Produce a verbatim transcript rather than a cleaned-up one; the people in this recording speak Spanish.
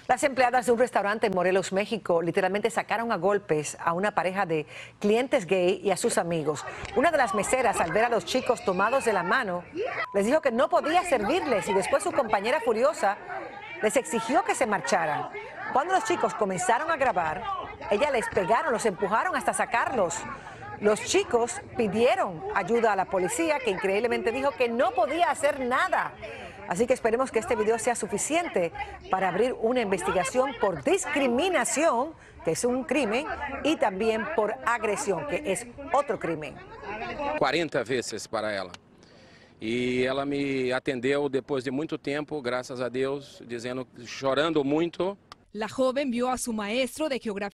Las empleadas de un restaurante en Morelos, México, literalmente sacaron a golpes a una pareja de clientes gay y a sus amigos. Una de las meseras, al ver a los chicos tomados de la mano, les dijo que no podía servirles y después su compañera furiosa les exigió que se marcharan. Cuando los chicos comenzaron a grabar, ella les pegaron, los empujaron hasta sacarlos. Los chicos pidieron ayuda a la policía, que increíblemente dijo que no podía hacer nada. Así que esperemos que este video sea suficiente para abrir una investigación por discriminación, que es un crimen, y también por agresión, que es otro crimen. quarenta vezes para ela. E ela me atendeu depois de muito tempo, graças a Deus, dizendo, chorando muito. La joven vio a su maestro de geografía